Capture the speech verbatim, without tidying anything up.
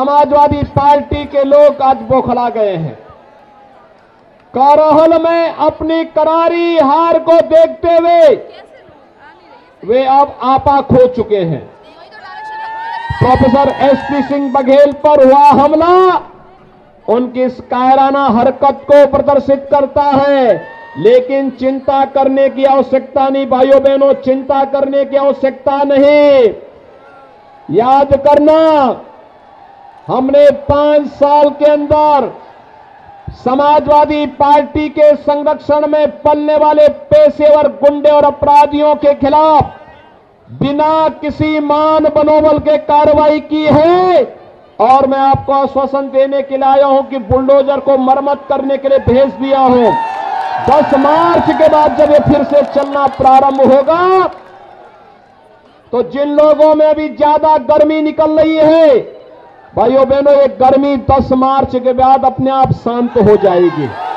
Samajwadi party के लोग आज बौखला गए हैं। कारोहल में अपनी करारी हार को देखते हुए वे अब आपा खो चुके हैं। प्रोफेसर एसपी सिंह बघेल पर हुआ हमला उनकी इस कायराना हरकत को प्रदर्शित करता है, लेकिन चिंता करने की आवश्यकता नहीं भाइयों बहनों, चिंता करने की आवश्यकता नहीं। याद करना, हमने पांच साल के अंदर समाजवादी पार्टी के संरक्षण में पलने वाले पेशेवर गुंडे और अपराधियों के खिलाफ बिना किसी मान बनोबल के कार्रवाई की है। और मैं आपको आश्वासन देने के लिए आया हूं कि बुलडोजर को मरम्मत करने के लिए भेज दिया हूं। दस मार्च के बाद जब ये फिर से चलना प्रारंभ होगा तो जिन लोगों में अभी ज्यादा गर्मी निकल रही है भाइयों बहनों, ये गर्मी दस मार्च के बाद अपने आप शांत हो जाएगी।